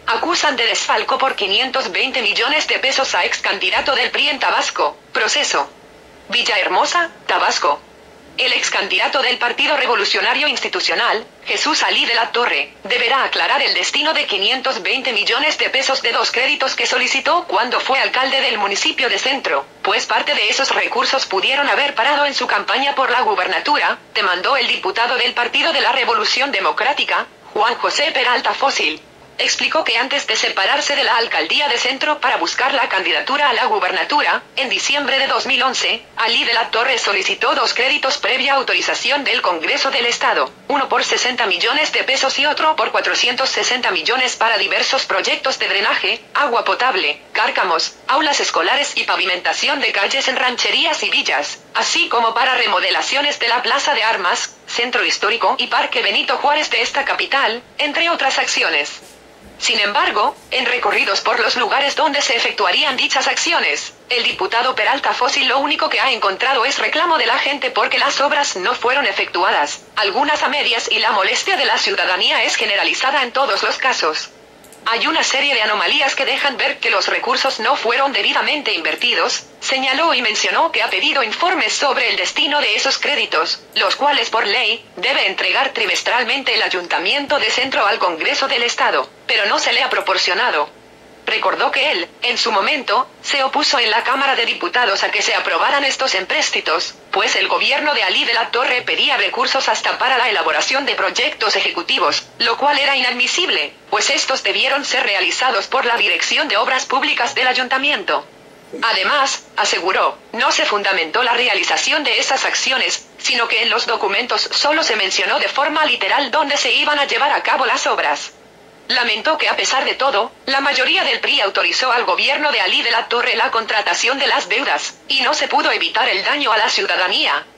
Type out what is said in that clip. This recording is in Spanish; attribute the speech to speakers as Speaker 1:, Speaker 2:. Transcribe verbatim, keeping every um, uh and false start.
Speaker 1: Acusan de desfalco por quinientos veinte millones de pesos a ex candidato del P R I en Tabasco. Proceso. Villahermosa, Tabasco. El ex candidato del Partido Revolucionario Institucional, Jesús Alí de la Torre, deberá aclarar el destino de quinientos veinte millones de pesos de dos créditos que solicitó cuando fue alcalde del municipio de Centro, pues parte de esos recursos pudieron haber parado en su campaña por la gubernatura, demandó el diputado del Partido de la Revolución Democrática, Juan José Peralta Fósil. Explicó que antes de separarse de la alcaldía de Centro para buscar la candidatura a la gubernatura, en diciembre de dos mil once, Alí de la Torre solicitó dos créditos previa autorización del Congreso del Estado, uno por sesenta millones de pesos y otro por cuatrocientos sesenta millones para diversos proyectos de drenaje, agua potable, cárcamos, aulas escolares y pavimentación de calles en rancherías y villas, así como para remodelaciones de la Plaza de Armas, Centro Histórico y Parque Benito Juárez de esta capital, entre otras acciones. Sin embargo, en recorridos por los lugares donde se efectuarían dichas acciones, el diputado Peralta Fósil lo único que ha encontrado es reclamo de la gente porque las obras no fueron efectuadas, algunas a medias, y la molestia de la ciudadanía es generalizada en todos los casos. Hay una serie de anomalías que dejan ver que los recursos no fueron debidamente invertidos, señaló, y mencionó que ha pedido informes sobre el destino de esos créditos, los cuales por ley, debe entregar trimestralmente el Ayuntamiento de Centro al Congreso del Estado, pero no se le ha proporcionado. Recordó que él, en su momento, se opuso en la Cámara de Diputados a que se aprobaran estos empréstitos, pues el gobierno de Alí de la Torre pedía recursos hasta para la elaboración de proyectos ejecutivos, lo cual era inadmisible, pues estos debieron ser realizados por la Dirección de Obras Públicas del Ayuntamiento. Además, aseguró, no se fundamentó la realización de esas acciones, sino que en los documentos solo se mencionó de forma literal dónde se iban a llevar a cabo las obras. Lamentó que a pesar de todo, la mayoría del P R I autorizó al gobierno de Alí de la Torre la contratación de las deudas, y no se pudo evitar el daño a la ciudadanía,